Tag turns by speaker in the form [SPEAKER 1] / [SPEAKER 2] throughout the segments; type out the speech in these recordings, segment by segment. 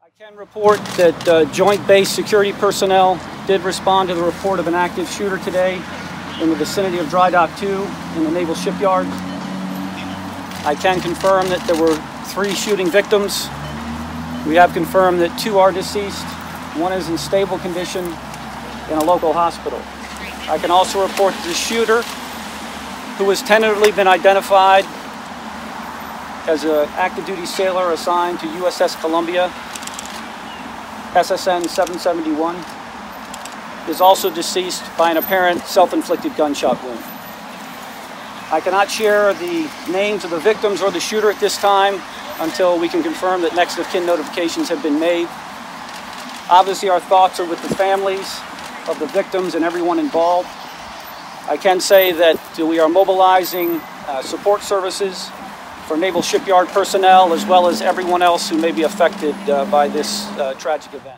[SPEAKER 1] I can report that Joint Base security personnel did respond to the report of an active shooter today in the vicinity of Dry Dock 2 in the Naval Shipyard. I can confirm that there were 3 shooting victims. We have confirmed that 2 are deceased. 1 is in stable condition in a local hospital. I can also report that the shooter, who has tentatively been identified as an active duty sailor assigned to USS Columbia, SSN 771, is also deceased by an apparent self-inflicted gunshot wound. I cannot share the names of the victims or the shooter at this time until we can confirm that next of kin notifications have been made. Obviously, our thoughts are with the families of the victims and everyone involved. I can say that we are mobilizing support services for Naval Shipyard personnel as well as everyone else who may be affected by this tragic event.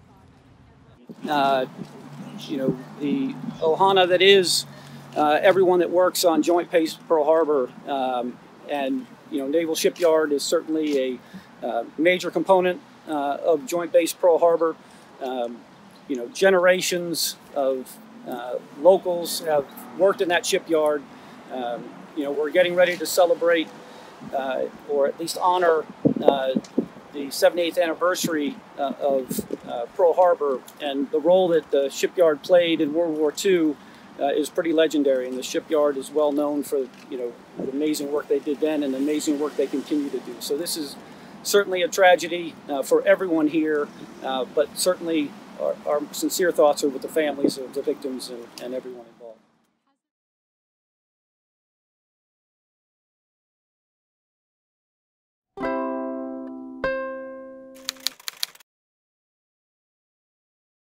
[SPEAKER 1] The ohana that is everyone that works on Joint Base Pearl Harbor, and Naval Shipyard is certainly a major component of Joint Base Pearl Harbor. Generations of locals have worked in that shipyard. We're getting ready to celebrate or at least honor the 78th anniversary of Pearl Harbor, and the role that the shipyard played in World War II is pretty legendary, and the shipyard is well known for the amazing work they did then and the amazing work they continue to do. So this is certainly a tragedy for everyone here, but certainly our sincere thoughts are with the families of the victims and everyone involved.